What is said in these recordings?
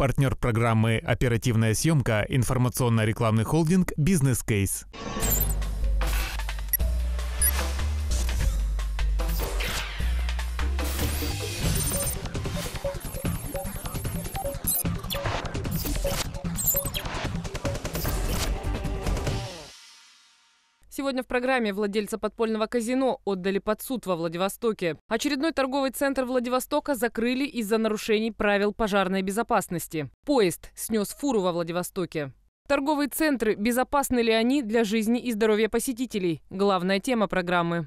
Партнер программы «Оперативная съемка» информационно-рекламный холдинг «Бизнес-кейс». Сегодня в программе владельца подпольного казино отдали под суд во Владивостоке. Очередной торговый центр Владивостока закрыли из-за нарушений правил пожарной безопасности. Поезд снес фуру во Владивостоке. Торговые центры, безопасны ли они для жизни и здоровья посетителей? Главная тема программы.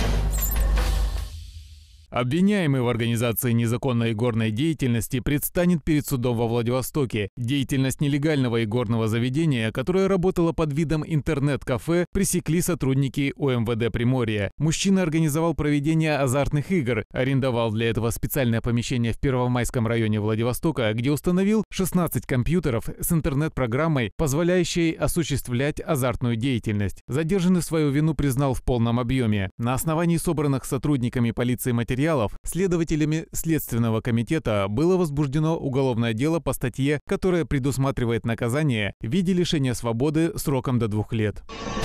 Обвиняемый в организации незаконной игорной деятельности предстанет перед судом во Владивостоке. Деятельность нелегального игорного заведения, которое работало под видом интернет-кафе, пресекли сотрудники УМВД Приморья. Мужчина организовал проведение азартных игр, арендовал для этого специальное помещение в Первомайском районе Владивостока, где установил 16 компьютеров с интернет-программой, позволяющей осуществлять азартную деятельность. Задержанный свою вину признал в полном объеме. На основании собранных сотрудниками полиции материалов следователями Следственного комитета было возбуждено уголовное дело по статье, которая предусматривает наказание в виде лишения свободы сроком до 2 лет.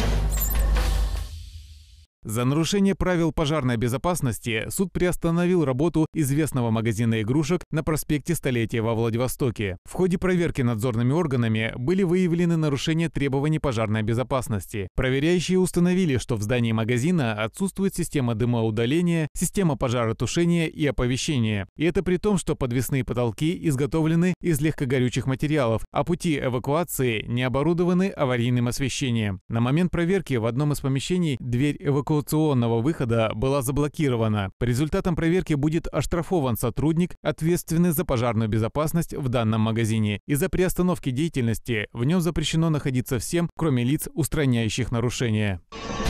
За нарушение правил пожарной безопасности суд приостановил работу известного магазина игрушек на проспекте Столетия во Владивостоке. В ходе проверки надзорными органами были выявлены нарушения требований пожарной безопасности. Проверяющие установили, что в здании магазина отсутствует система дымоудаления, система пожаротушения и оповещения. И это при том, что подвесные потолки изготовлены из легкогорючих материалов, а пути эвакуации не оборудованы аварийным освещением. На момент проверки в одном из помещений дверь эвакуационного выхода была заблокирована. По результатам проверки будет оштрафован сотрудник, ответственный за пожарную безопасность в данном магазине. Из-за приостановки деятельности в нем запрещено находиться всем, кроме лиц, устраняющих нарушения.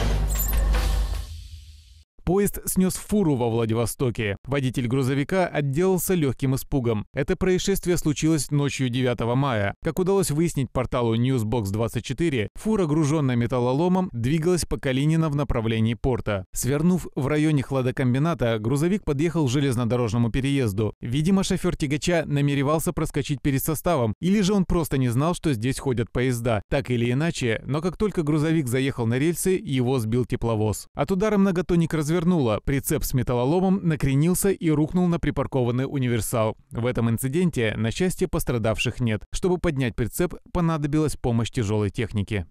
Поезд снес фуру во Владивостоке. Водитель грузовика отделался легким испугом. Это происшествие случилось ночью 9 мая. Как удалось выяснить порталу Newsbox24, фура, груженная металлоломом, двигалась по Калинина в направлении порта. Свернув в районе хладокомбината, грузовик подъехал к железнодорожному переезду. Видимо, шофер тягача намеревался проскочить перед составом, или же он просто не знал, что здесь ходят поезда. Так или иначе, но как только грузовик заехал на рельсы, его сбил тепловоз. От удара многотонник развернуло, прицеп с металлоломом накренился и рухнул на припаркованный универсал. В этом инциденте, на счастье, пострадавших нет. Чтобы поднять прицеп, понадобилась помощь тяжелой техники.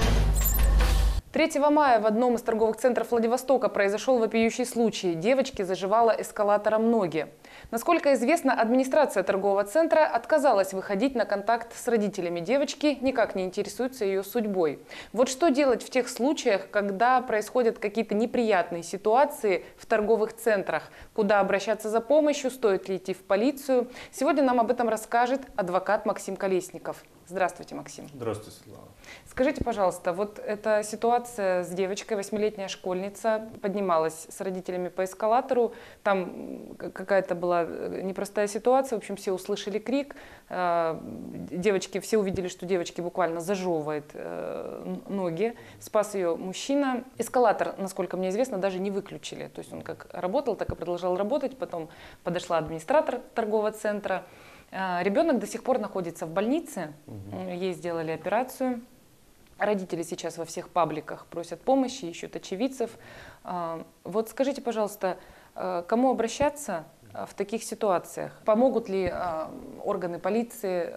3 мая в одном из торговых центров Владивостока произошел вопиющий случай. Девочке заживало эскалатором ноги. Насколько известно, администрация торгового центра отказалась выходить на контакт с родителями девочки, никак не интересуется ее судьбой. Вот что делать в тех случаях, когда происходят какие-то неприятные ситуации в торговых центрах? Куда обращаться за помощью? Стоит ли идти в полицию? Сегодня нам об этом расскажет адвокат Максим Колесников. Здравствуйте, Максим. Здравствуйте, Светлана. Скажите, пожалуйста, вот эта ситуация с девочкой, 8-летняя школьница, поднималась с родителями по эскалатору, там какая-то была непростая ситуация, в общем, все услышали крик, девочки, все увидели, что девочке буквально зажевывает ноги, спас ее мужчина. Эскалатор, насколько мне известно, даже не выключили, то есть он как работал, так и продолжал работать, потом подошла администратор торгового центра. Ребенок до сих пор находится в больнице, ей сделали операцию. Родители сейчас во всех пабликах просят помощи, ищут очевидцев. Вот скажите, пожалуйста, кому обращаться в таких ситуациях? Помогут ли органы полиции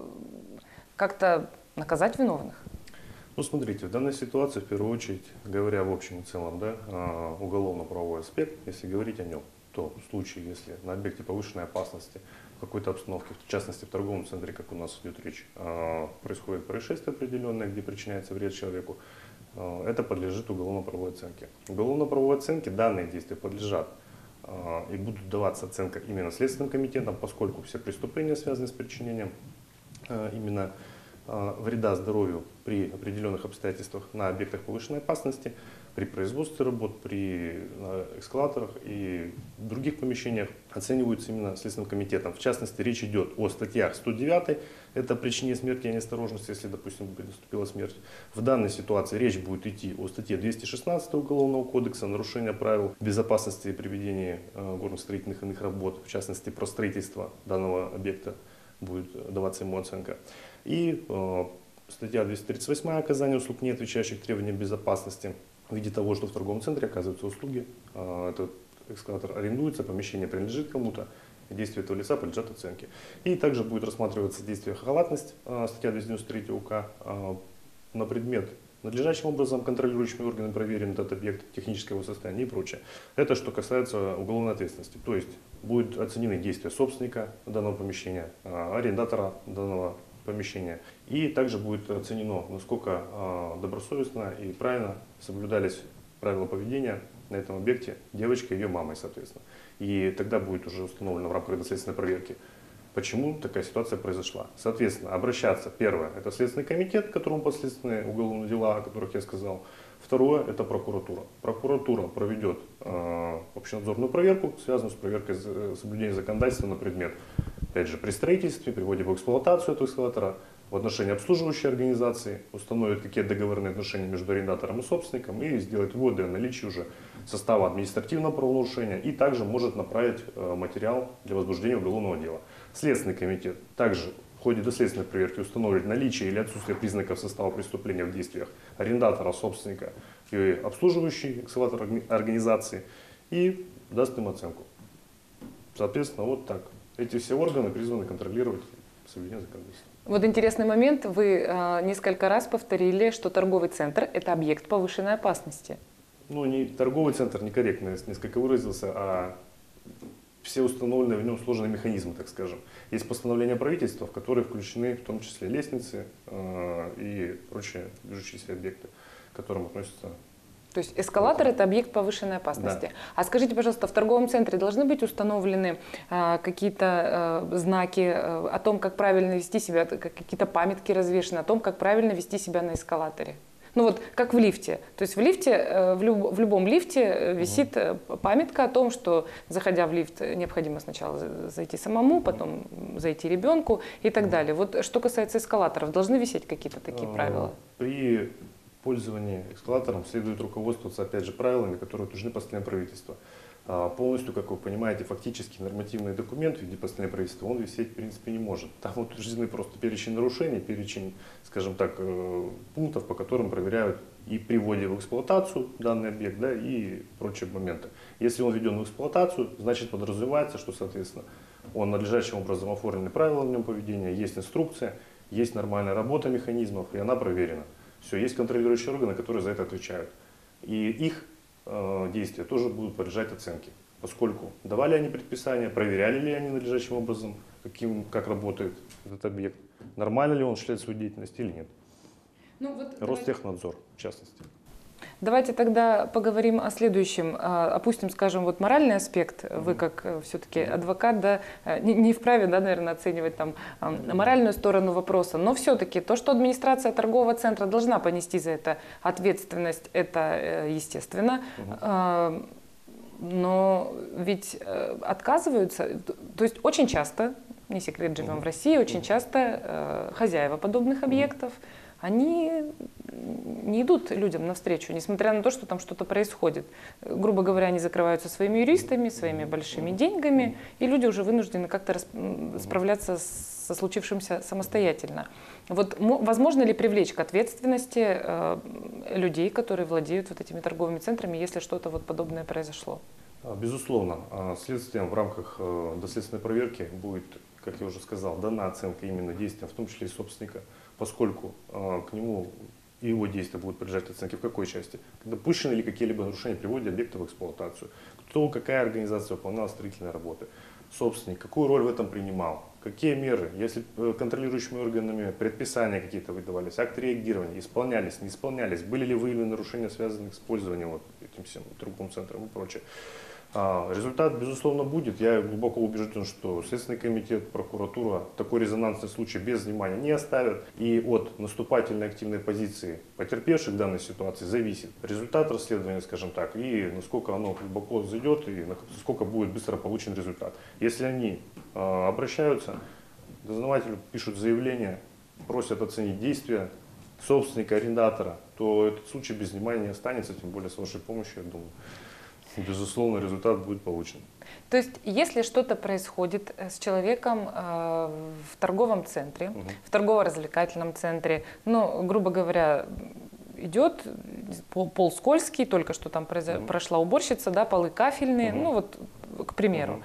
как-то наказать виновных? Ну, смотрите, в данной ситуации, в первую очередь, говоря в общем и целом, да, уголовно-правовой аспект, если говорить о нем, то в случае, если на объекте повышенной опасности, в какой-то обстановке, в частности в торговом центре, как у нас идет речь, происходит происшествие определенное, где причиняется вред человеку, это подлежит уголовно-правовой оценке. Уголовно-правовой оценке данные действия подлежат и будут даваться оценка именно Следственным комитетом, поскольку все преступления, связанные с причинением именно вреда здоровью при определенных обстоятельствах на объектах повышенной опасности, при производстве работ, при эскалаторах и других помещениях оцениваются именно Следственным комитетом. В частности, речь идет о статьях 109, это причине смерти и неосторожности, если, допустим, наступила смерть. В данной ситуации речь будет идти о статье 216 Уголовного кодекса, нарушение правил безопасности при ведении горно-строительных иных работ, в частности, про строительство данного объекта будет даваться ему оценка. И статья 238 «Оказание услуг, не отвечающих требованиям безопасности» в виде того, что в торговом центре оказываются услуги, этот эскалатор арендуется, помещение принадлежит кому-то, действия этого лица подлежат оценке. И также будет рассматриваться действие халатность, статья 293 УК, на предмет надлежащим образом контролирующими органами проверен этот объект, техническое его состояние и прочее. Это что касается уголовной ответственности. То есть будут оценены действия собственника данного помещения, арендатора данного помещения. И также будет оценено, насколько добросовестно и правильно соблюдались правила поведения на этом объекте девочкой и ее мамой, соответственно. И тогда будет уже установлено в рамках доследственной проверки, почему такая ситуация произошла. Соответственно, обращаться, первое, это Следственный комитет, которому подследственные уголовные дела, о которых я сказал. Второе, это прокуратура. Прокуратура проведет общенадзорную проверку, связанную с проверкой соблюдения законодательства на предмет, опять же, при строительстве, при вводе в эксплуатацию этого эскалатора, в отношении обслуживающей организации, установит, какие договорные отношения между арендатором и собственником и сделает выводы о наличии уже состава административного правонарушения и также может направить материал для возбуждения уголовного дела. Следственный комитет также в ходе доследственной проверки установит наличие или отсутствие признаков состава преступления в действиях арендатора, собственника и обслуживающей эскалатор организации и даст им оценку. Соответственно, вот так. Эти все органы призваны контролировать соблюдение законодательства. Вот интересный момент. Вы несколько раз повторили, что торговый центр – это объект повышенной опасности. Ну, не торговый центр, некорректно я несколько выразился, а все установленные в нем сложные механизмы, так скажем. Есть постановления правительства, в которые включены в том числе лестницы и прочие движущиеся объекты, к которым относятся. То есть эскалатор – это объект повышенной опасности. Да. А скажите, пожалуйста, в торговом центре должны быть установлены какие-то знаки о том, как правильно вести себя, какие-то памятки развешаны о том, как правильно вести себя на эскалаторе? Ну вот, как в лифте. То есть в лифте, в любом лифте висит памятка о том, что, заходя в лифт, необходимо сначала зайти самому, потом зайти ребенку и так далее. Вот что касается эскалаторов, должны висеть какие-то такие правила? При пользовании эскалатором следует руководствоваться, опять же, правилами, которые утверждены постановлением правительства. Полностью, как вы понимаете, фактически нормативный документ в виде постановления правительства, он висеть в принципе не может. Там утверждены просто перечень нарушений, перечень, скажем так, пунктов, по которым проверяют и при вводе в эксплуатацию данный объект, да, и прочие моменты. Если он введен в эксплуатацию, значит подразумевается, что, соответственно, он надлежащим образом оформлены правила в нем поведения, есть инструкция, есть нормальная работа механизмов, и она проверена. Все, есть контролирующие органы, которые за это отвечают. И их действия тоже будут подлежать оценке, поскольку давали они предписания, проверяли ли они надлежащим образом, как работает этот объект, нормально ли он осуществляет свою деятельность или нет. Ну, вот Ростехнадзор, в частности. Давайте тогда поговорим о следующем. Опустим, скажем, вот моральный аспект. Вы как все-таки адвокат, да, не вправе, да, наверное, оценивать там моральную сторону вопроса. Но все-таки то, что администрация торгового центра должна понести за это ответственность, это естественно. Но ведь отказываются, то есть очень часто, не секрет, живем в России, очень часто хозяева подобных объектов, они не идут людям навстречу, несмотря на то, что там что-то происходит. Грубо говоря, они закрываются своими юристами, своими большими деньгами, и люди уже вынуждены как-то справляться со случившимся самостоятельно. Вот возможно ли привлечь к ответственности людей, которые владеют вот этими торговыми центрами, если что-то вот подобное произошло? Безусловно, следствием в рамках доследственной проверки будет, как я уже сказал, дана оценка именно действиям, в том числе и собственника, поскольку к нему и его действия будут подлежать оценке в какой части? Допущены ли какие-либо нарушения при вводе объекта в эксплуатацию? Какая организация выполняла строительные работы? Собственник, какую роль в этом принимал? Какие меры, если контролирующими органами предписания какие-то выдавались, акты реагирования, исполнялись, не исполнялись, были ли выявлены нарушения, связанные с использованием вот этим всем торговым центром и прочее? Результат, безусловно, будет. Я глубоко убежден, что Следственный комитет, прокуратура такой резонансный случай без внимания не оставят. И от наступательной активной позиции потерпевших в данной ситуации зависит результат расследования, скажем так, и насколько оно глубоко зайдет, и насколько будет быстро получен результат. Если они обращаются, дознавателю пишут заявление, просят оценить действия собственника, арендатора, то этот случай без внимания не останется, тем более с вашей помощью, я думаю. Безусловно, результат будет получен. То есть, если что-то происходит с человеком в торговом центре, в торгово-развлекательном центре, ну, грубо говоря, идет пол скользкий, только что там прошла уборщица, да, полы кафельные, ну вот, к примеру.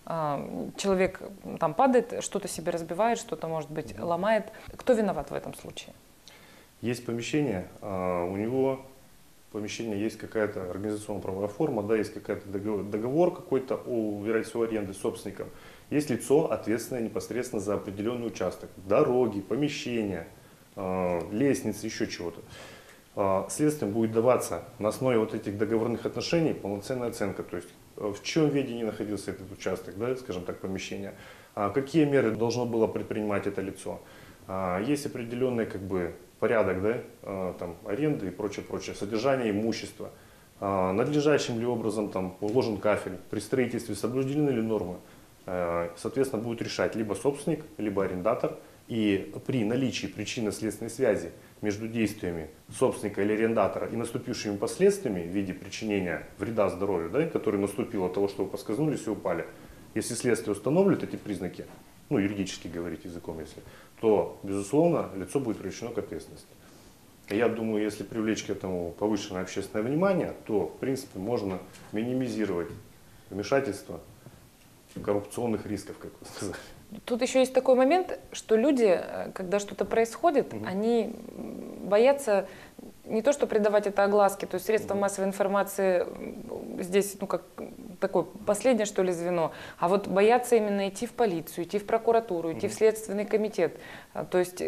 Человек там падает, что-то себе разбивает, что-то, может быть, ломает. Кто виноват в этом случае? Есть помещение, у него помещение есть какая-то организационно-правовая форма, да, есть какой-то договор какой-то о, вероятнее всего, аренды с собственником. Есть лицо, ответственное непосредственно за определенный участок, дороги, помещения, лестницы, еще чего-то. Следствием будет даваться на основе вот этих договорных отношений полноценная оценка, то есть в чем виде находился этот участок, да, скажем так, помещение, какие меры должно было предпринимать это лицо. Есть определенный как бы порядок, да, там, аренды и прочее, содержание имущества, надлежащим ли образом там уложен кафель, при строительстве соблюдены ли нормы, соответственно, будет решать либо собственник, либо арендатор, и при наличии причинно-следственной связи между действиями собственника или арендатора и наступившими последствиями в виде причинения вреда здоровью, да, который наступил от того, что вы поскользнулись и упали, если следствие установит эти признаки, ну, юридически говорить языком, если, то, безусловно, лицо будет привлечено к ответственности. Я думаю, если привлечь к этому повышенное общественное внимание, то, в принципе, можно минимизировать вмешательство коррупционных рисков, как вы сказали. Тут еще есть такой момент, что люди, когда что-то происходит, они боятся не то, что придавать это огласке, то есть средства массовой информации здесь, ну, как такое последнее, что ли, звено, а вот боятся именно идти в полицию, идти в прокуратуру, идти в Следственный комитет. То есть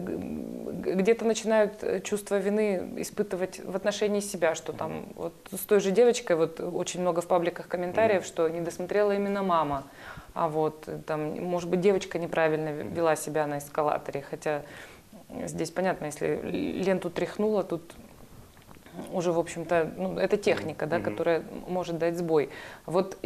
где-то начинают чувство вины испытывать в отношении себя, что там вот с той же девочкой, вот очень много в пабликах комментариев, что не досмотрела именно мама. А вот там, может быть, девочка неправильно вела себя на эскалаторе, хотя здесь понятно, если ленту тряхнула, тут уже, в общем-то, ну, это техника, да, которая может дать сбой. Вот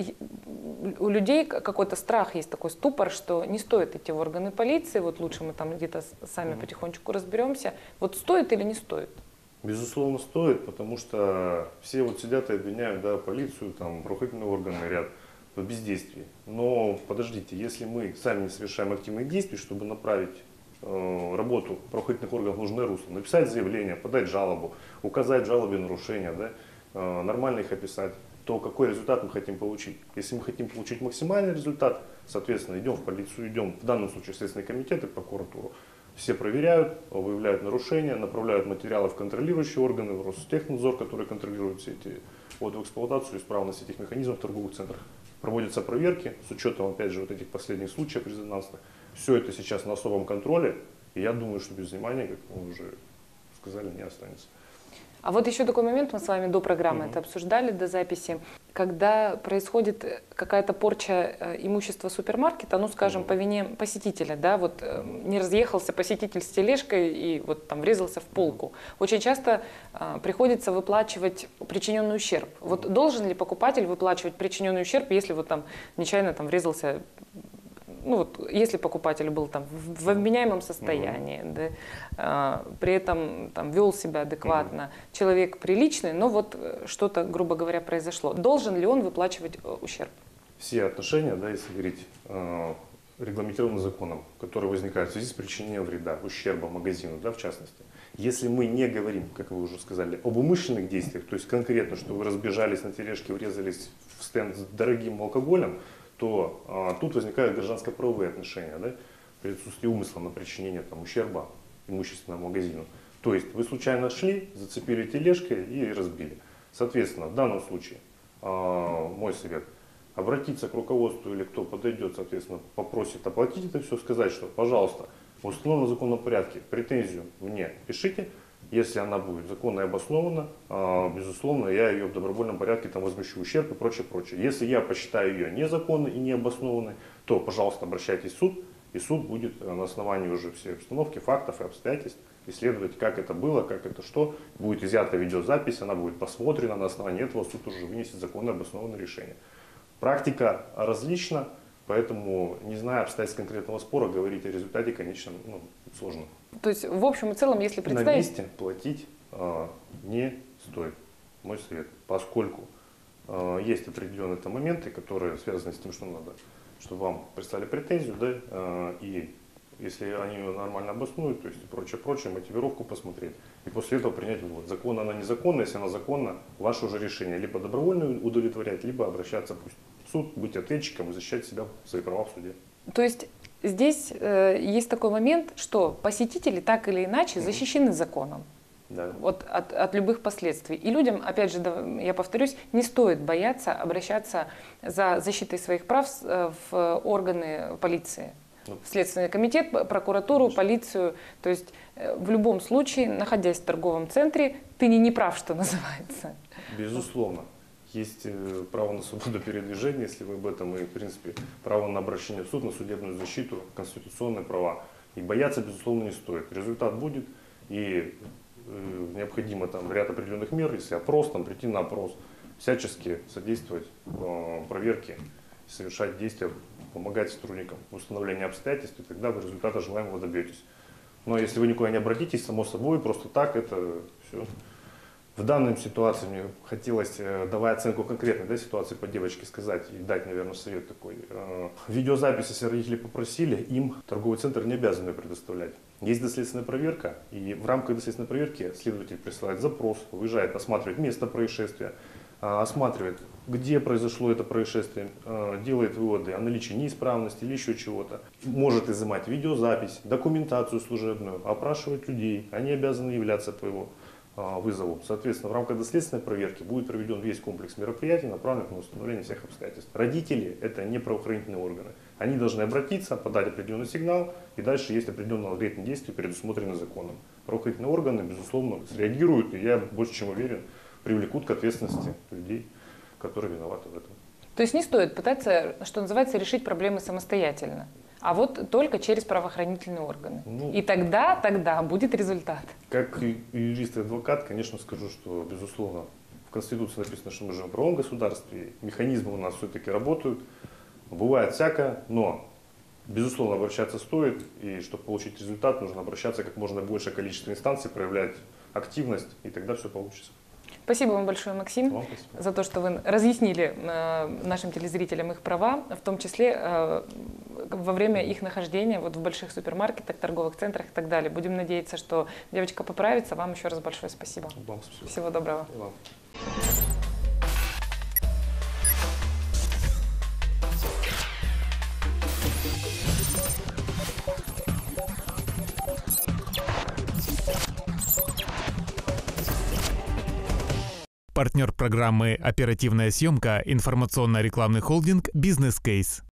у людей какой-то страх есть, такой ступор, что не стоит идти в органы полиции, вот лучше мы там где-то сами потихонечку разберемся. Вот стоит или не стоит? Безусловно, стоит, потому что все вот сидят и обвиняют, да, полицию, там, правоохранительные органы ряд в бездействии. Но подождите, если мы сами не совершаем активных действий, чтобы направить работу правоохранительных органов в нужное русло, написать заявление, подать жалобу, указать в жалобе нарушения, да, нормально их описать, то какой результат мы хотим получить? Если мы хотим получить максимальный результат, соответственно, идем в полицию, идем в данном случае в Следственный комитет и прокуратуру. Все проверяют, выявляют нарушения, направляют материалы в контролирующие органы, в Ростехнадзор, который контролирует все эти вводы в эксплуатацию, исправность этих механизмов в торговых центрах. Проводятся проверки с учетом, опять же, вот этих последних случаев резонансных. Все это сейчас на особом контроле, и я думаю, что без внимания, как мы уже сказали, не останется. А вот еще такой момент, мы с вами до программы это обсуждали, до записи, когда происходит какая-то порча имущества супермаркета, ну, скажем, по вине посетителя, да, вот не разъехался посетитель с тележкой и вот там врезался в полку. Очень часто приходится выплачивать причиненный ущерб. Вот должен ли покупатель выплачивать причиненный ущерб, если вот там нечаянно там врезался, ну вот, если покупатель был там в вменяемом состоянии, да, при этом там вел себя адекватно, человек приличный, но вот что-то, грубо говоря, произошло. Должен ли он выплачивать ущерб? Все отношения, да, если говорить, регламентированы законом, которые возникают в связи с причинением вреда, ущерба магазину, да, в частности. Если мы не говорим, как вы уже сказали, об умышленных действиях, то есть конкретно, что вы разбежались на тележке, врезались в стенд с дорогим алкоголем, то тут возникают гражданско-правовые отношения, да, при отсутствии умысла на причинение там, ущерба имущественному магазину. То есть вы случайно шли, зацепили тележкой и разбили. Соответственно, в данном случае мой совет – обратиться к руководству или кто подойдет, соответственно, попросит оплатить это все, сказать, что, пожалуйста, в установленном законном порядке претензию мне пишите. Если она будет законно и обоснована, безусловно, я ее в добровольном порядке там возмещу ущерб и прочее, прочее. Если я посчитаю ее незаконной и необоснованной, то, пожалуйста, обращайтесь в суд, и суд будет на основании уже всей обстановки, фактов и обстоятельств исследовать, как это было, как это что. Будет изъята видеозапись, она будет посмотрена, на основании этого суд уже вынесет законно обоснованное решение. Практика различна, поэтому, не зная обстоятельств конкретного спора, говорить о результате, конечно, сложно. То есть, в общем и целом, если представить... На месте платить не стоит, мой совет, поскольку Есть определенные там моменты, которые связаны с тем, что надо, чтобы вам прислали претензию, да, и если они ее нормально обоснуют, то есть и прочее, мотивировку посмотреть, и после этого принять вывод, законна она, незаконна, если она законна, ваше уже решение, либо добровольно удовлетворять, либо обращаться пусть в суд, быть ответчиком и защищать себя, свои права в суде. То есть здесь есть такой момент, что посетители так или иначе защищены законом. Да. Вот от любых последствий. И людям, опять же, я повторюсь, не стоит бояться обращаться за защитой своих прав в органы полиции. Следственный комитет, прокуратуру, полицию. То есть в любом случае, находясь в торговом центре, ты не прав, что называется. Безусловно. Есть право на свободу передвижения, если вы об этом, и, в принципе, право на обращение в суд, на судебную защиту, конституционные права. И бояться, безусловно, не стоит. Результат будет, и необходимо там ряд определенных мер, если опрос, там, прийти на опрос, всячески содействовать проверке, совершать действия, помогать сотрудникам в установлении обстоятельств, и тогда вы результата желаемого добьетесь. Но если вы никуда не обратитесь, само собой, просто так, это все. В данной ситуации мне хотелось, давая оценку конкретной, да, ситуации по девочке, сказать и дать, наверное, совет такой. Видеозапись, если родители попросили, им торговый центр не обязан ее предоставлять. Есть доследственная проверка, и в рамках доследственной проверки следователь присылает запрос, выезжает, осматривает место происшествия, осматривает, где произошло это происшествие, делает выводы о наличии неисправности или еще чего-то. Может изымать видеозапись, документацию служебную, опрашивать людей. Они обязаны являться по его вызову. Соответственно, в рамках доследственной проверки будет проведен весь комплекс мероприятий, направленных на установление всех обстоятельств. Родители – это не правоохранительные органы. Они должны обратиться, подать определенный сигнал, и дальше есть определенные конкретные действия, предусмотренные законом. Правоохранительные органы, безусловно, среагируют, и я больше чем уверен, привлекут к ответственности людей, которые виноваты в этом. То есть не стоит пытаться, что называется, решить проблемы самостоятельно, а вот только через правоохранительные органы. И тогда будет результат. Как юрист и адвокат, конечно, скажу, что, безусловно, в Конституции написано, что мы живем в правовом государстве, механизмы у нас все-таки работают, бывает всякое, но, безусловно, обращаться стоит, и чтобы получить результат, нужно обращаться как можно большее количество инстанций, проявлять активность, и тогда все получится. Спасибо вам большое, Максим, за то, что вы разъяснили нашим телезрителям их права, в том числе во время их нахождения вот в больших супермаркетах, торговых центрах и так далее. Будем надеяться, что девочка поправится. Вам еще раз большое спасибо. Вам спасибо. Всего доброго. Партнер программы «Оперативная съемка» информационно-рекламный холдинг «Бизнес Кейс».